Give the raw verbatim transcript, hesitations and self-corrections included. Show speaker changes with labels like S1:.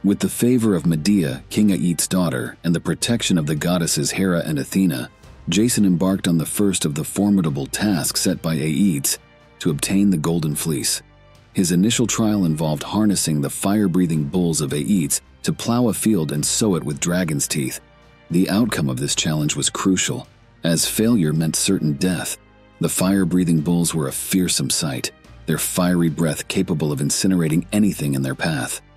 S1: With the favor of Medea, King Aet's daughter, and the protection of the goddesses Hera and Athena, Jason embarked on the first of the formidable tasks set by Aetes to obtain the Golden Fleece. His initial trial involved harnessing the fire-breathing bulls of Aetes to plow a field and sow it with dragon's teeth. The outcome of this challenge was crucial, as failure meant certain death. The fire-breathing bulls were a fearsome sight, their fiery breath capable of incinerating anything in their path.